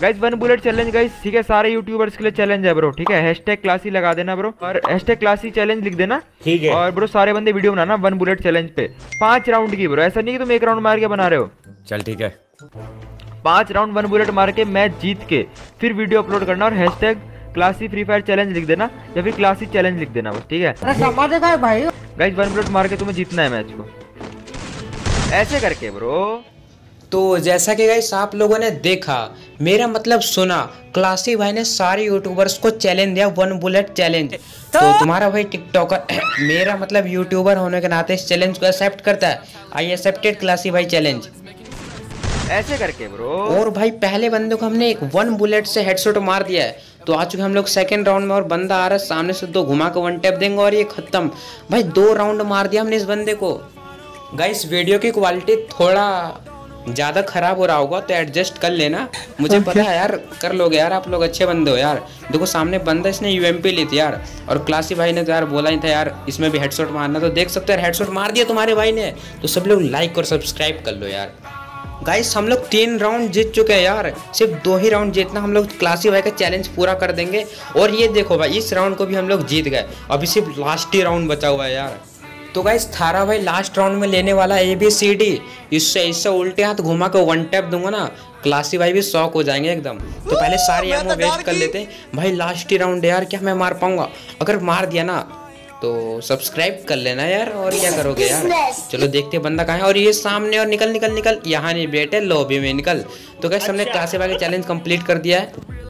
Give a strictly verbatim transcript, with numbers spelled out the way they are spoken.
Guys one bullet challenge guys, ठीक है, सारे यूट्यूबर्स के लिए चैलेंज है ब्रो, ठीक है। हैशटैग क्लासी लगा देना ब्रो, और हैशटैग क्लासी चैलेंज लिख देना, ठीक है। और ब्रो सारे बंदे वीडियो बनाना वन बुलेट चैलेंज पे, पांच राउंड की ब्रो, ऐसा नहीं कि तुम एक राउंड मार के बना रहे हो। चल ठीक है, पांच राउंड वन बुलेट मार के मैच जीत के फिर वीडियो अपलोड करना, और hashtag classy free fire challenge लिख देना, या फिर क्लासी चैलेंज लिख देना बस, ठीक है। भाई गाइस वन बुलेट मार के तुम्हें जीतना है मैच को, ऐसे करके ब्रो। तो जैसा कि गाइस आप लोगों ने देखा, मेरा मतलब सुना, क्लासी भाई ने सारे यूट्यूबर्स को चैलेंज दिया वन बुलेट चैलेंज। तो तुम्हारा भाई टिकटॉकर मेरा मतलब यूट्यूबर होने के नाते इस चैलेंज को एक्सेप्ट करता है। आई एक्सेप्टेड क्लासी भाई चैलेंज, ऐसे करके ब्रो। और भाई पहले बंदे को हमने एक वन बुलेट से हेडशॉट मार दिया है, तो आ चुके हम लोग सेकंड राउंड में, और बंदा आ रहा है सामने से, दो घुमा के वन टैप देंगे और ये खत्म। भाई दो राउंड मार दिया हमने इस बंदे को। गाइस वीडियो की क्वालिटी थोड़ा ज़्यादा खराब हो रहा होगा तो एडजस्ट कर लेना, मुझे पता है यार, कर लोगे यार, आप लोग अच्छे बंदे हो यार। देखो सामने बंदा, इसने यूएमपी ली थी यार, और क्लासी भाई ने तो यार बोला ही था यार इसमें भी हेडशॉट मारना, तो देख सकते हो यार हेडशॉट मार दिया तुम्हारे भाई ने। तो सब लोग लाइक और सब्सक्राइब कर लो यार। गाइस हम लोग तीन राउंड जीत चुके हैं यार, सिर्फ दो ही राउंड जीतना, हम लोग क्लासी भाई का चैलेंज पूरा कर देंगे। और ये देखो भाई, इस राउंड को भी हम लोग जीत गए, अभी सिर्फ लास्ट ही राउंड बचा हुआ है यार। तो गाइस थारा भाई लास्ट राउंड में लेने वाला ए बी सी डी, इससे इससे उल्टे हाथ घुमा के वन टैप दूंगा ना, क्लासी भाई भी शॉक हो जाएंगे एकदम। तो पहले सारी एमो वेस्ट कर लेते हैं भाई, लास्ट ही राउंड है यार, क्या मैं मार पाऊंगा? अगर मार दिया ना तो सब्सक्राइब कर लेना यार, और क्या करोगे यार। चलो देखते हैं बंदा कहाँ है, और ये सामने, और निकल निकल निकल, यहाँ नहीं बेटे लॉबी में निकल। तो गाइस हमने क्लासी भाई का चैलेंज कंप्लीट कर दिया है।